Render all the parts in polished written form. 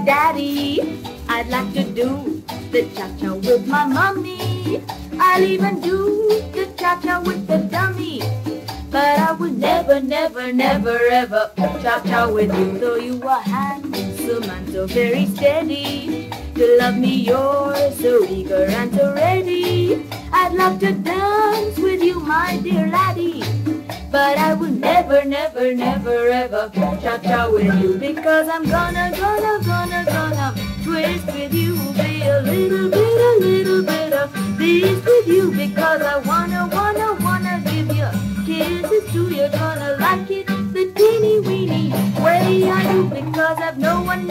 daddy. I'd like to do the cha-cha with my mommy. I'll even do the cha-cha with the dummy. But I will never, never, never, ever cha-cha with you. Though you are handsome and so very steady, to love me you're so eager and so ready. I'd love to dance with you, my dear laddie. But I will never, never, never, ever cha-cha with you. Because I'm gonna twist with you. Be a little bit of pleased with you. Because I wanna give you kisses too. You're gonna like it the teeny weeny way I do. Because I've no one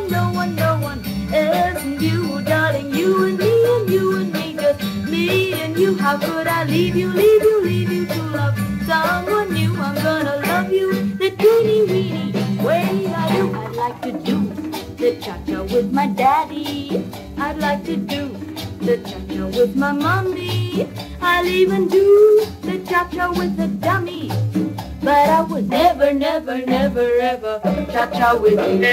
else and you, darling. You and me, just me and you. How could I leave you to love someone new? I'm gonna love you the teeny weeny way I do. I'd like to do the cha-cha with my daddy. I'd like to do the cha-cha with my mommy. I'll even do the cha-cha with the dummy. But I would never, never, never, ever cha-cha with you.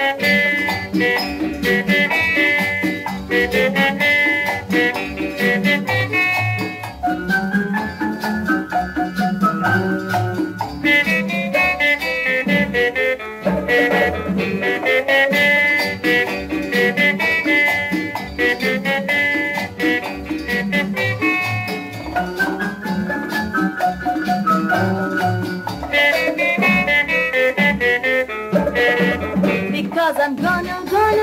Because I'm gonna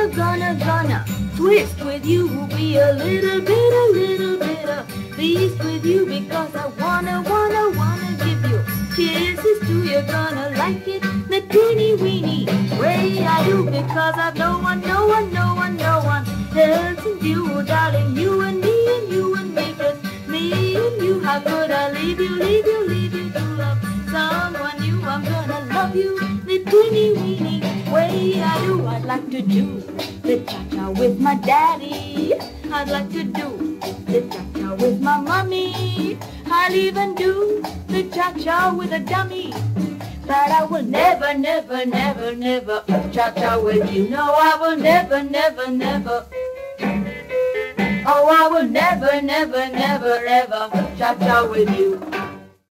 twist with you. Be a little bit of pleased with you. Because I wanna give you kisses too. You're gonna like it the teeny weeny way I do. Because I've no one else and you, darling. You and me, just me and you. How could I leave you to love someone new? I'm gonna love you the teeny weeny way I do. I'd like to do the cha-cha with my daddy. I'd like to do the cha-cha with my mommy. I'll even do the cha-cha with a dummy. But I will never, never, never, never cha-cha with you. No, I will never, never, never. Oh, I will never, never, never, ever cha-cha with you.